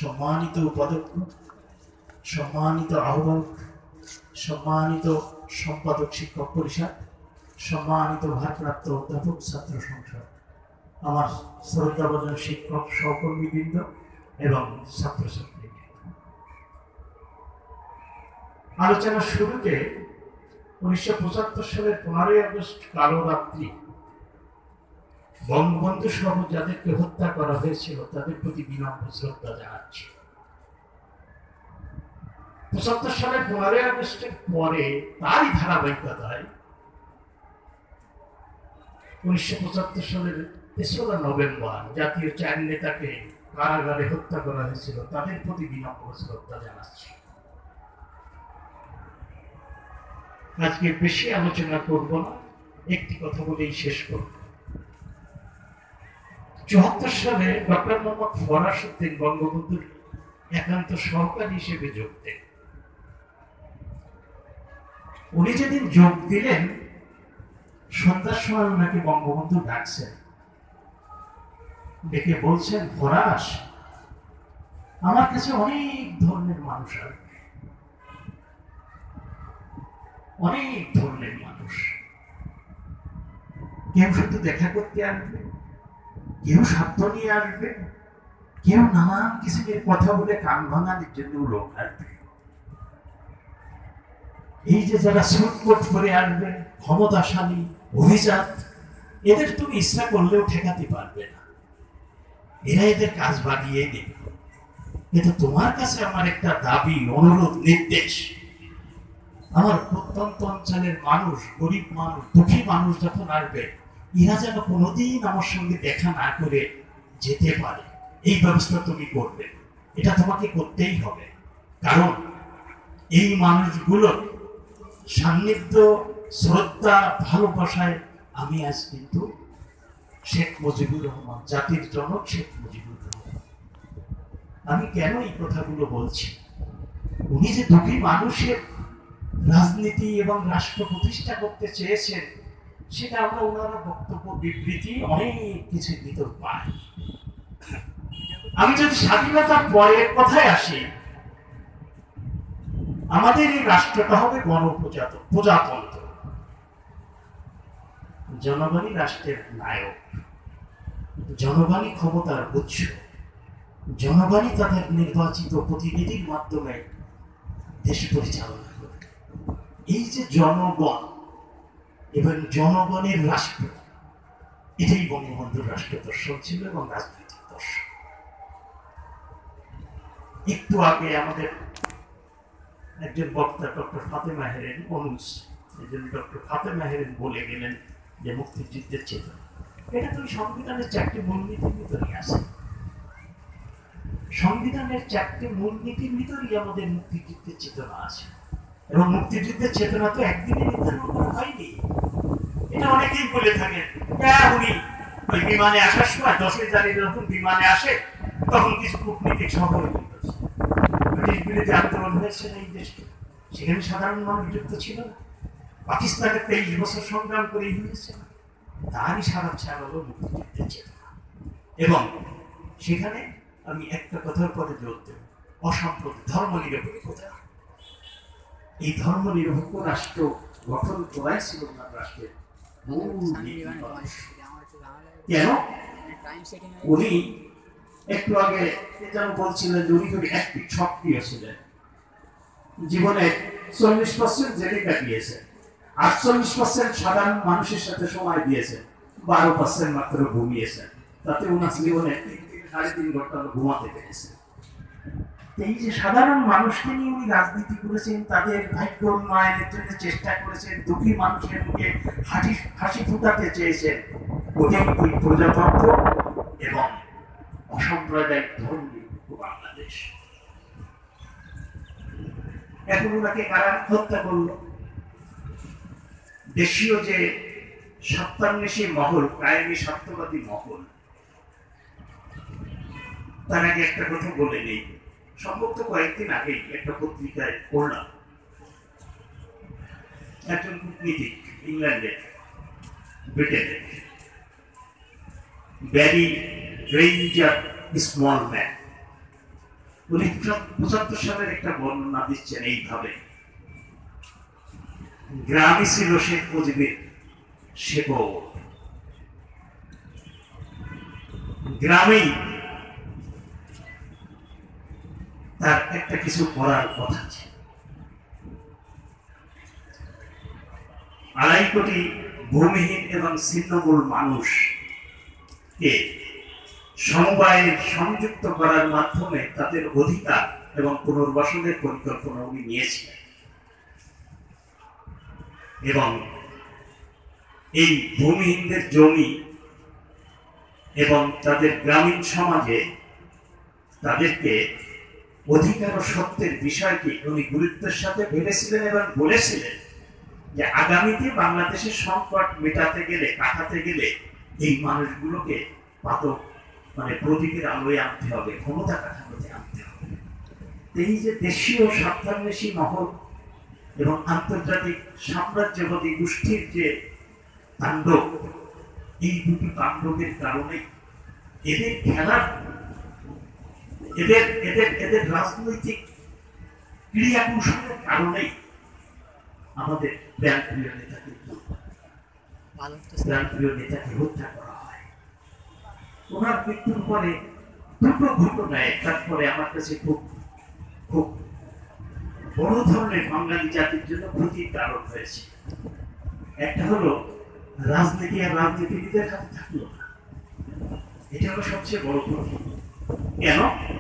সম্মানিত উপাধ্যক্ষ, সম্মানিত আহ্বায়ক, সম্মানিত সম্পাদক শিক্ষক পরিষদ, সম্মানিত ভারপ্রাপ্ত অধ্যাপক ছাত্র সংসদ, আমার শ্রদ্ধাভাজন শিক্ষক সহকর্মীবৃন্দ এবং ছাত্রছাত্রী। আলোচনার শুরুতে 1975 সালের 15ই আগস্ট কালো রাত্রি বঙ্গবন্ধু সহ যাদেরকে হত্যা করা হয়েছিল তাদের প্রতি বিনম্র শ্রদ্ধা জানাচ্ছি। 75 সালের 15ই আগস্টের পরে তারই ধারাবাহিকতায় 1975 সালের 3রা নভেম্বর জাতীয় 4 নেতাকে কারাগারে হত্যা করা হয়েছিল, তাদের প্রতি বিনম্র শ্রদ্ধা জানাচ্ছি। আজকে বেশি আলোচনা করব না, একটি কথা বলেই শেষ করব। 74 সালে ডক্টর মোহাম্মদ ফরাসউদ্দিন বঙ্গবন্ধুর একান্ত সহকারী হিসেবে যোগ দেন। উনি যেদিন যোগ দিলেন সন্ধ্যার সময় ওনাকে বঙ্গবন্ধু ডাকছেন, ডেকে বলছেন, ফরাস, আমার কাছে অনেক ধরনের মানুষ আসবে, অনেক ধরনের মানুষ। কেউ শুধু দেখা করতে আসবে, কেউ শব্দ নিয়ে আসবে, কেউ নানান কিসিমের কথা বলে কান ভাঙানোর জন্য লোক আসবে। এই যে যারা সুটকোট করে আসবে, ক্ষমতাশালী, অভিজাত, এদের তুমি ইচ্ছা করলেও ঠেকাতে পারবে না, এরা এদের কাজ বাড়িয়ে দেবে। কিন্তু তোমার কাছে আমার একটা দাবি, অনুরোধ, নির্দেশ, আমার প্রত্যন্ত অঞ্চলের মানুষ, গরিব মানুষ, দুঃখী মানুষ যখন আসবে, এরা যেন কোনোদিন আমার সঙ্গে দেখা না করে যেতে পারে, এই ব্যবস্থা তুমি করবে। এটা তোমাকে করতেই হবে, কারণ এই মানুষগুলোর সান্নিধ্য, শ্রদ্ধা, ভালোবাসায় আমি আজ কিন্তু শেখ মুজিবুর রহমান, জাতির জনক শেখ মুজিবুর রহমান। আমি কেন এই কথাগুলো বলছি? উনি যে দুঃখী মানুষের রাজনীতি এবং রাষ্ট্র প্রতিষ্ঠা করতে চেয়েছেন, সেটা আমরা ওনার বক্তব্য, বিবৃতি, অনেক কিছুর ভিতর পাই। আমি যদি স্বাধীনতার পরের কথায় আসি, আমাদের এই রাষ্ট্রটা হবে প্রজাতন্ত্র। জনগণই রাষ্ট্রের নায়ক, জনগণই ক্ষমতার উৎস, জনগণই তাদের নির্বাচিত প্রতিনিধির মাধ্যমে দেশ পরিচালনা করবে। এই যে জনগণ এবং জনগণের রাষ্ট্র, এটাই বঙ্গবন্ধুর রাষ্ট্র দর্শন ছিল এবং রাজনৈতিক দর্শন। একটু আগে আমাদের একজন বক্তা ডক্টর ফাতেমা হেরেন, ডক্টর ফাতেমা হেরেন বলে গেলেন যে মুক্তিযুদ্ধের চেতনা, এটা তুমি সংবিধানের 4টি মূলনীতির ভিতরেই আছে। সংবিধানের 4টি মূলনীতির ভিতরেই আমাদের মুক্তিযুদ্ধের চেতনা আছে, এবং মুক্তিযুদ্ধের চেতনা তো একদিনে নির্ধারণ করা হয়নি। এটা অনেকেই বলে থাকেন, উনি ওই বিমানে আসার সময় 10ই জানুয়ারি যখন বিমানে আসে, তখন কিছু কূটনীতিক সহযোগিতা ব্রিটিশ বিরোধী আন্দোলন হয়েছে এই দেশকে, সেখানে সাধারণ মানুষ যুক্ত ছিল না। পাকিস্তানে 23 বছর সংগ্রাম করে হয়েছে, তারই সারা হলো মুক্তিযুদ্ধের চেতনা। এবং সেখানে আমি একটা কথার পরে জোর দেব, অসম্প্রতি ধর্মনিরপেক্ষতা। এই ধর্মনিরপেক্ষ রাষ্ট্র গঠন করাই ছিল না রাষ্ট্রের মূল নীতি। কেন? উনি একটু আগে যেন বলছিলেন যে উনি খুবই অ্যাক্টিভ, সক্রিয় ছিলেন। জীবনে 40% জেলে কাটিয়েছেন, 48% সাধারণ মানুষের সাথে সময় দিয়েছেন, 12% মাত্র ঘুমিয়েছেন। তাতে উনার জীবনে 3 থেকে 3.5 ঘন্টা ঘুমাতে পেরেছেন। এই যে সাধারণ মানুষকে নিয়ে উনি রাজনীতি করেছেন, তাদের ভাগ্য উন্নয়নের জন্য চেষ্টা করেছেন, দুঃখী মানুষের মুখে হাসি ফুটাতে চেয়েছেন, ওটাই ওই প্রজাতন্ত্র এবং অসাম্প্রদায়িক ধর্মনিরপেক্ষ বাংলাদেশ। এখন ওনাকে কারা হত্যা করল? দেশীয় যে সত্যান্বেষী মহল, কায়েমি সত্যবাদী মহল। তার আগে একটা কথা বলে নেই, সম্ভবত কয়েকদিন আগেই একটা পত্রিকায় পড়লাম, একজন কূটনীতিক ইংল্যান্ডের, ব্রিটেনের, ব্যারি রেঞ্জার স্মলম্যান, উনি 75 সালের একটা বর্ণনা দিচ্ছেন এইভাবে, গ্রামই ছিল শেখ মুজিবের শেকড়, গ্রামেই তার একটা কিছু করার কথা ছিল। 2.5 কোটি ভূমিহীন এবং ছিন্নমূল মানুষকে সমবায়ে সংযুক্ত করার মাধ্যমে তাদের অধিকার এবং পুনর্বাসনের পরিকল্পনা উনি নিয়েছিলেন। এবং এই ভূমিহীনদের জমি এবং তাদের গ্রামীণ সমাজে তাদেরকে অধিকার ও সত্যের বিষয়টি উনি গুরুত্বের সাথে ভেবেছিলেন এবং বলেছিলেন যে আগামীতে বাংলাদেশের সংকট মেটাতে গেলে, কাটাতে গেলে এই মানুষগুলোকে পাতক প্রদীপের আলোয় আনতে হবে, ক্ষমতা কাঠামোতে আনতে হবে। এই যে দেশীয় স্বার্থান্বেষী মহল এবং আন্তর্জাতিক সাম্রাজ্যবাদী গোষ্ঠীর যে তাণ্ডব, এই দুটি তাণ্ডবের কারণে এদের খেলার, এদের রাজনৈতিক ক্রিয়া কৌশলের কারণেই আমাদের প্রাণপ্রিয় নেতাকে হত্যা করা হয়। ওনার মৃত্যুর পরে দুটো ঘটনায় তারপরে আমার কাছে খুব খুব বড় ধরনের বাঙালি জাতির জন্য ক্ষতির কারণ হয়েছে। একটা হলো রাজনীতি আর রাজনীতিবিদের হাতে থাকলো না, এটা হলো সবচেয়ে বড় ক্ষতি। কেন?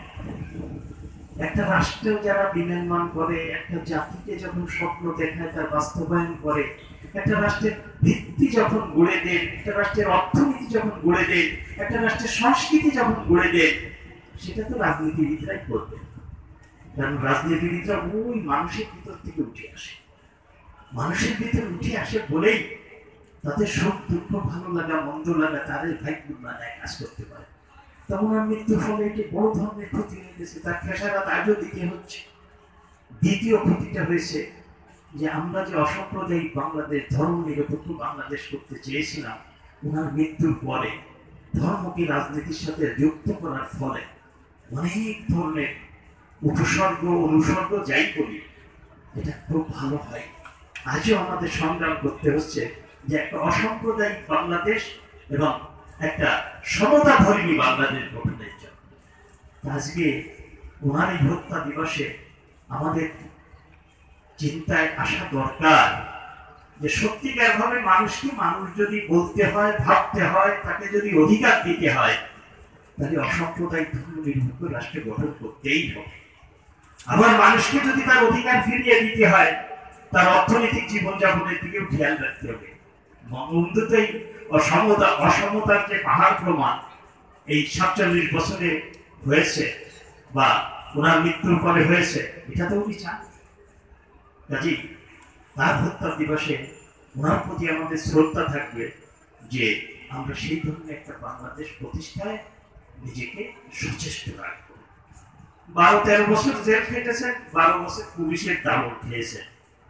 একটা রাষ্ট্রেও যারা বিনির্মাণ করে, একটা জাতিকে যখন স্বপ্ন দেখায় তার বাস্তবায়ন করে, একটা রাষ্ট্রের ভিত্তি যখন গড়ে দেন, একটা রাষ্ট্রের অর্থনীতি যখন গড়ে দেন, একটা রাষ্ট্রের সংস্কৃতি যখন গড়ে দেন, সেটা তো রাজনীতিবিদরাই করবে। কারণ রাজনীতিবিদরা ওই মানুষের ভিতর থেকে উঠে আসে, মানুষের ভিতর উঠে আসে বলেই তাদের সুখ দুঃখ, ভালো লাগা মন্দ লাগা তাদের ভাগ্য কাজ করতে পারে। তখন আর মৃত্যুর ফলে এটি বড় ধরনের ক্ষতি হয়ে গেছে, তার খেসারত আজও দিতে হচ্ছে। দ্বিতীয় ক্ষতিটা হয়েছে যে আমরা যে অসাম্প্রদায়িক বাংলাদেশ, ধর্ম নিরপেক্ষ বাংলাদেশ করতে চেয়েছিলাম, ওনার মৃত্যুর পরে ধর্মকে রাজনীতির সাথে যুক্ত করার ফলে অনেক ধরনের উপসর্গ অনুসর্গ যাই করি, এটা খুব ভালো হয়। আজও আমাদের সংগ্রাম করতে হচ্ছে যে একটা অসাম্প্রদায়িক বাংলাদেশ এবং একটা সমতাধর্মী বাংলাদেশ গঠনের জন্য। আজকে ওনার এই হত্যা দিবসে আমাদের চিন্তায় আসা দরকার যে সত্যিকার ভাবে মানুষকে মানুষ যদি বলতে হয়, ভাবতে হয়, তাকে যদি অধিকার দিতে হয়, তাহলে অসাম্প্রদায়িক ধর্ম নিরপেক্ষ রাষ্ট্র গঠন করতেই হবে। আবার মানুষকে যদি তার অধিকার ফিরিয়ে দিতে হয়, তার অর্থনৈতিক জীবনযাপনের দিকেও খেয়াল রাখতে হবে। বঙ্গবন্ধুতেই অসমতার যে পাহাড় প্রমাণ এই 47 বছরে হয়েছে বা ওনার মৃত্যুর পরে হয়েছে, এটা তো উনি চান। কাজেই তার হত্যা দিবসে ওনার প্রতি আমাদের শ্রদ্ধা থাকবে যে আমরা সেই ধরনের একটা বাংলাদেশ প্রতিষ্ঠায় নিজেকে সচেষ্ট রাখবো। 12-13 বছর জেল খেটেছেন, 12 বছর পুলিশের দাবল খেয়েছেন,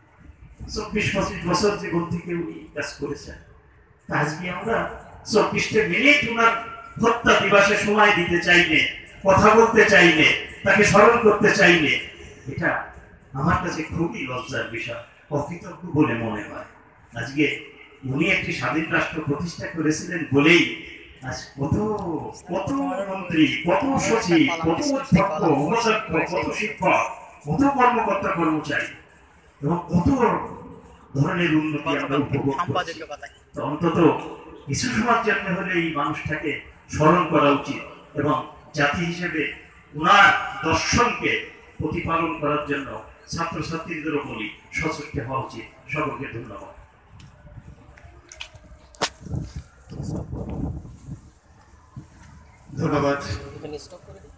24-25 বছর জীবন থেকে উনি কাজ করেছেন। আজকে আমরা 24টা মিনিট ওনার হত্যা দিবসে সময় দিতে চাইলে, কথা বলতে চাইলে, তাকে স্মরণ করতে চাইলে, এটা আমার কাছে খুবই লজ্জার বিষয়, অকৃতজ্ঞ বলে মনে হয়। আজকে উনি একটি স্বাধীন রাষ্ট্র প্রতিষ্ঠা করেছিলেন বলেই আজ কত কত মন্ত্রী, কত সচিব, কত অধ্যক্ষ, উপাধ্যক্ষ, কত শিক্ষক, কত কর্মকর্তা কর্মচারী এবং কত ধরনের উন্নতি আমরা উপভোগ করছি। অন্তত কিছু সময়ের জন্য হলে এই মানুষটাকে স্মরণ করা উচিত এবং জাতি হিসেবে ওনার দর্শনকে প্রতিপালন করার জন্য ছাত্রছাত্রীদেরও বলি সচেষ্ট হওয়া উচিত। সকলকে ধন্যবাদ। ধন্যবাদ।